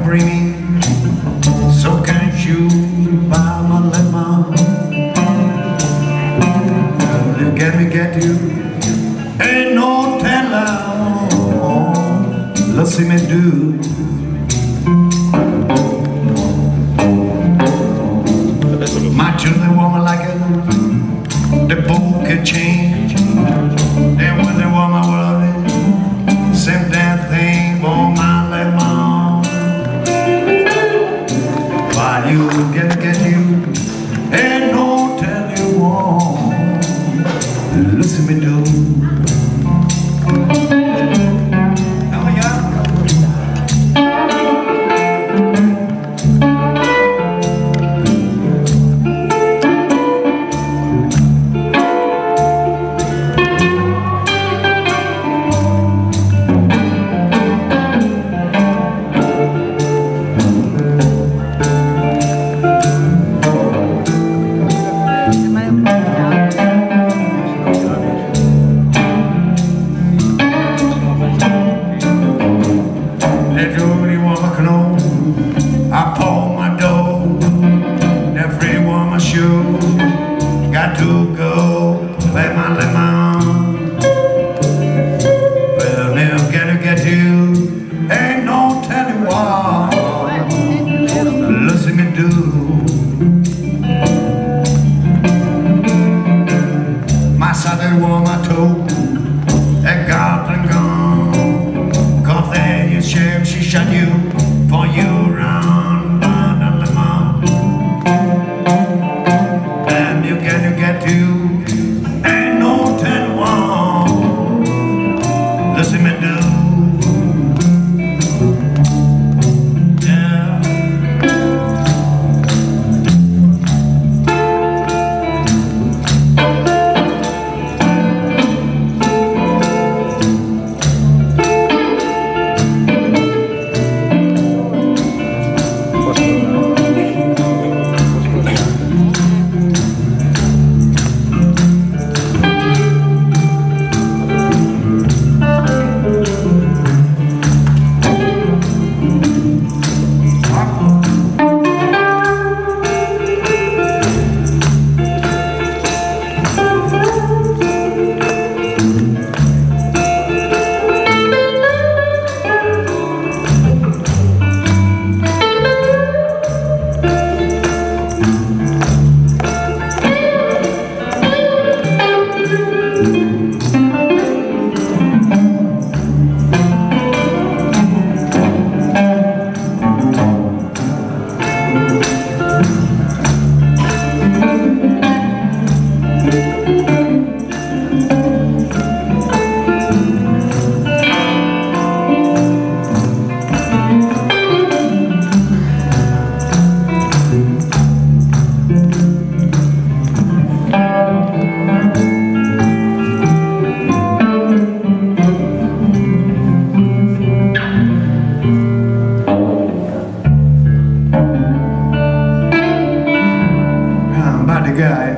dreaming, so can't you buy my lemon? You get me, get you, ain't no telling. Let's see me do. My children woman like it, the boat could change. Then when the woman will same damn thing for my lemon. While you get you, ain't no tell you won't. Listen me do. I pull my door, that free woman shoe, got to go, let my lemon. Well, they'll get you, ain't no telling what. Listen me do. My southern woman told that goblin gone, 'cause there you share, she shot you for you round. Get to, ain't no 10-1. Listen me do. Yeah. Guy